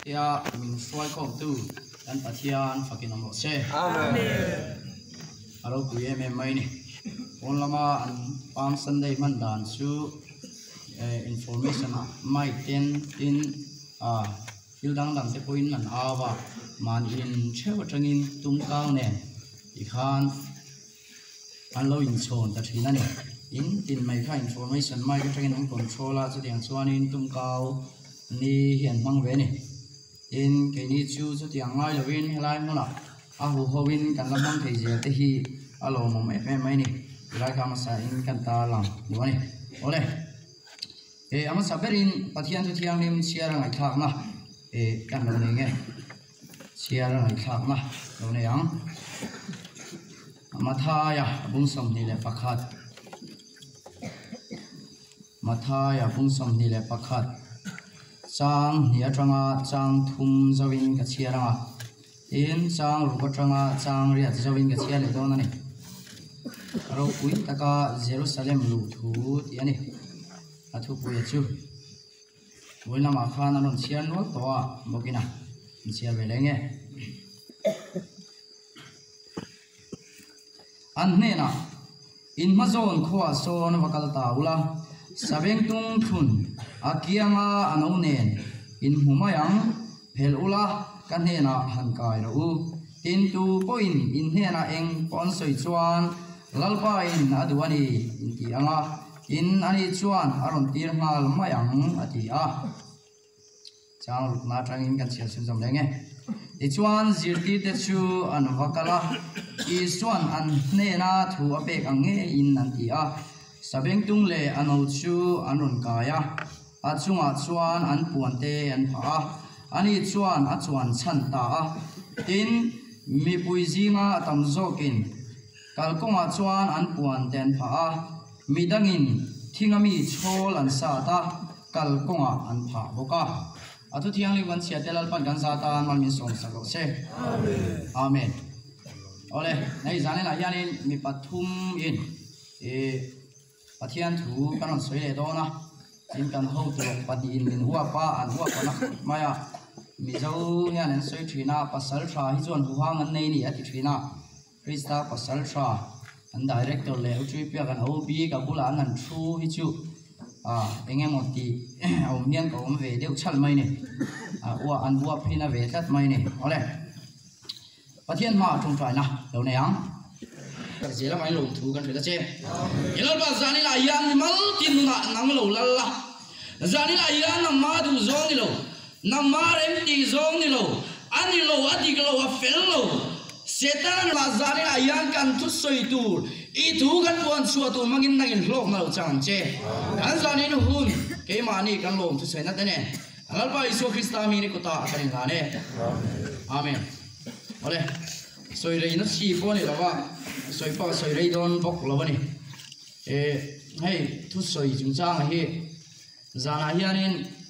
ya min suai ko tu dan pathian fakin amo se Amen. alo ku ye me mai ni on lama an pam sunday man dan su information mai ten in fil dang dang te point man awa man in cheu tangin tum kau ne i khan an lo in chon ta thina ni in tin mai kha information mai ka tangin an controller chu tiang chuan in tum kau ni hian mang ve ni in ke ni chu chu tiang ngai lovin helai mo la a hu howin kan lamang thei je te hi alo mom fm mai ni lai ka ma sa in kan ta lang ni wani ole ama saberin pathian chu thiang lim chia ra ngai thak na kan lo ne nge chia ra ngai thak na lo ne yang mathaya bung som ni le pakhat mathaya bung som ni le pakhat chang ni atanga chang thum zawin ka chia ra in chang ru ka tanga chang ria zawin ka chia le don ani ro pui taka jerusalem lu thu ti ani athu pui chu boina ma khan anon chia no to a mokina chia ve lenge an ne na in mazon khwa son vakal ta ula sabeng tung thun akianga anu nen in humayang phel ula kan ne na hankai ro tin tu point in ne na eng pon soi chuan lalpa in aduani in ti anga in ani chuan aron tir ngal mayang ati a chang na tangin kan sia sun jom lenge ti chuan zirti te chu an vakala i chuan an ne na thu apek ange in an ti a sabeng tung le ano chu anron kaya a chunga chuan an puan te an pha ani chuan a chuan chan ta tin mi pui zinga tam zokin kalkonga chuan an puan ten pha mi dangin thingami chol an sa ta kalkonga an pha boka atu thiang li wan sia telal pan gan sa ta mal min som sa se amen amen ole nei zane la yanin mi pathum in pathian thu kan soi le do na in kan ho tu pati in min huwa pa an huwa pa na maya mi zo hian an soi thina pasal tha hi chuan hu hang an nei ni ati thina krista pasal tha an director le utri pia kan ob ka bula an thu hi chu enge moti om hian ko om ve deu chal mai ni wa an huwa phina ve tat mai ni ole pathian ma tung trai na lo ne yang ka je la mai lo thu kan thela che ilal ba zani la yan mal tin na nang lo lal la zani la yan na ma du zong ni lo na ma rem ti zong ni lo ani lo adi lo a fel lo setan la zani la yan kan tu soi tu i thu kan puan chua tu mangin nangin hlok na lo chang che kan zani nu hun ke ma ni kan lom tu sei na te ne alal ba isu krista mi ni ko ta kan ga ne amen ole soi rei na si po ni la ba soi pa soi rei don bok lo ni hey thu soi chung chang hi zana hianin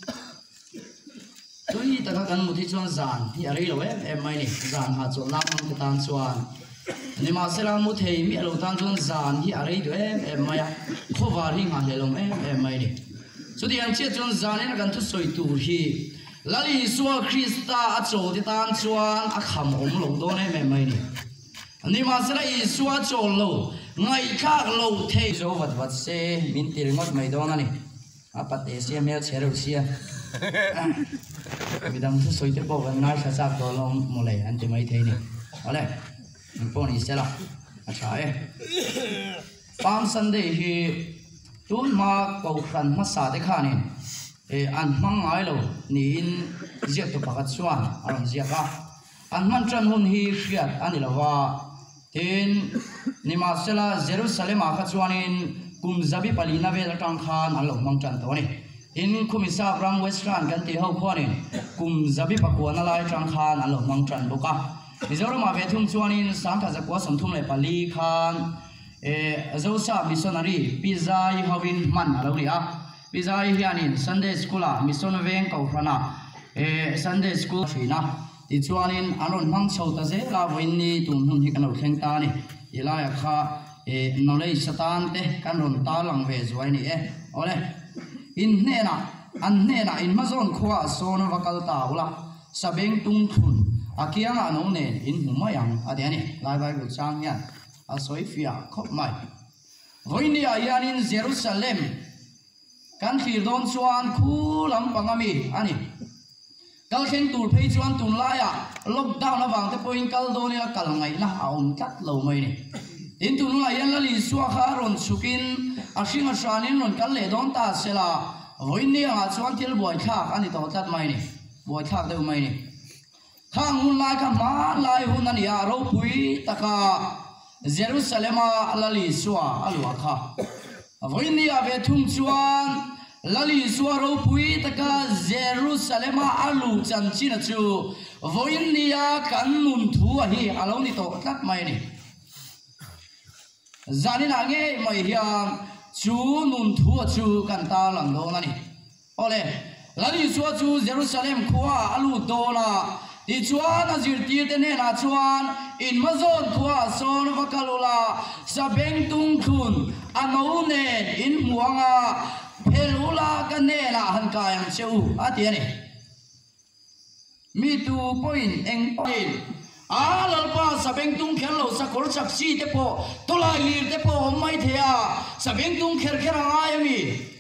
tui ta kan mu thi chuan zan hi a rei lo em mai ni zan ha chu lam ang tan chuan ni ma sela mu thei mi lo tan chuan zan hi a rei do em mai a khowa ri nga helom em mai ni chu ti ang che chuan zan na kan thu soi tu hi lali suwa krista a cho ti tan chuan a kham om lo do ne em mai ni ni ma sela i suwa cho lo ngai khak lo thei zo wat se min tir ngot mai do na ni a pate sia mel chero sia mi dam thu soi te bo van ngai sa sa do lo mo le an ti mai thei ni ole min po ni sela a cha palm sunday hi tun ma ko khan ma sa te kha ni an mang ai lo ni in zia to pakat chuan aron zia ka an man tran hun hi fiat ani lawa tin ni ma sela jerusalem a kha chuanin kum zabi palina vel atang khan an lo mang tran to ni in khumisa ram western kan ti ho khwani kum zabi pakwana lai tang khan an lo mang tran boka mizoram a ve thum chuanin santa zakwa som thum le pali khan zosa missionary pizai hawin man alo ri a pizai hianin sunday school a mission veng ko hrana sunday school thina ti chuanin anon mang chho ta je la voin ni tum hun hi kan lo thleng ta ni ila ya kha knowledge satan te kan ron ta lang ve zuai ni ole in hne na an hne na in mazon khwa son vakal ta ula sabeng tung thun akiang ano nen in humayang adeni lai Bible chang yan asoi fia khop mai voinia yan in Jerusalem kan khir don chuan khu lam pangami ani kal khen tur phei chuan tun laya lockdown awang te point kal do ni kal ngai na aum kat lo mai ni tin tun la yan la li suwa kha ron chukin ashinga shanin ron kal le don ta sela voinia nga chuan til boy khak ani to tat mai ni boy khak deu mai ni khang hun lai ka ma lai hun ani a ro pui taka Jerusalem lali suwa alwa kha voinia ve thum chuan lali suwa ro pui taka Jerusalem alu chan china chu voinia kan nun thu hi alo ni to tat mai ni zanina nge mai hiam chu nun thu chu kan ta lang do ngani ole lali suwa chu Jerusalem khwa alu dola ti chuan azir ti te ne na chuan in mazon khwa son vakalula sabeng tung khun ano ne in muanga pelula ka ne na han kayang cheu atiani mi tu point eng point alalpa sabeng tung khelo sakor chapsi te po tola lir te po mai thea sabeng tung kher kher ngai mi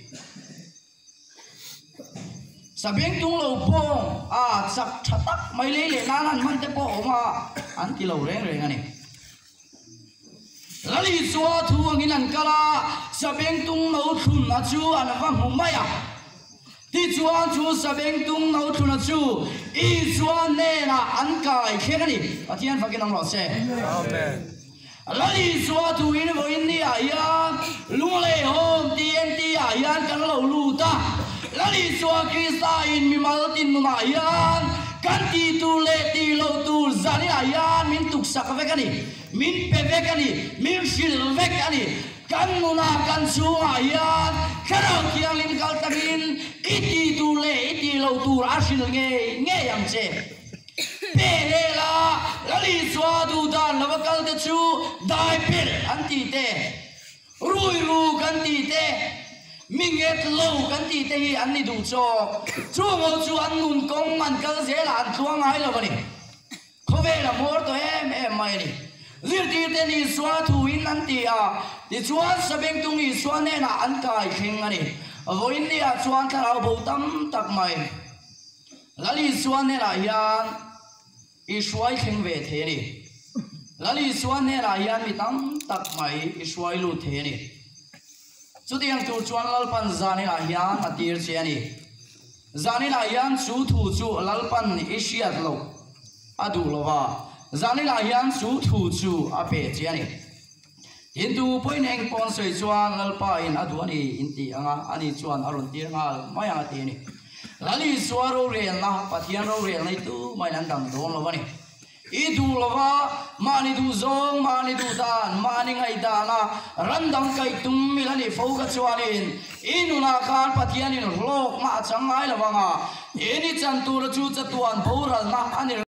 sabeng tung lo pong chak thatak mai le le nan man te po ma an ki lo reng reng ani lali suwa thu angin an kala sabeng tung lo thun na chu an wang hum mai ti chuan chu sabeng tung lo thun na chu I chuan ne na an kai khen ani pathian fakin ang lo se amen lali suwa thu in vo in ni aya lule hom TNT aya kan lo lu ta lali suwa Krista in mi mal tin ma yan kan ti tu le ti lo tu zani ayan min tuk sak vek ani min pe vek ani min shil vek ani kan nuna kan su ayan kharau kiang lim kal takin iti tu le iti lo tu ashil nge yang che pe le la lali suwa du dan lawakal te chu dai pel anti te rui ru kan ti te minget lo kan ti te hi an ni du cho chuango chu an nun kong man kal se la an thuang ai lo bani khove la mor to em mai ni zir ti te ni swa thu in an ti a ti chuan sabeng tung i swa ne na an kai kheng ani voin ni a chuan kharau bo tam tak mai lali swa ne la yan i swai kheng ve the ni lali swa ne la yan mi tam tak mai i swai lu the ni chu tiang tu chuan lalpan zani la hian atir che ani zani la hian chu thu chu lalpan ishiat lo adu lova zani la hian chu thu chu ape che ani hindu poineng pon soi chuan lalpa in adu ani inti anga ani chuan arun tir nga maya ti ni lali swaro re na pathian ro re nei tu mai nan dang don lo bani idu lova mani du zong mani du dan mani ngai dana randang kai tum milani foga chuanin inuna khan pathianin lok ma changai lawanga eni chantur chu chatuan boral na ani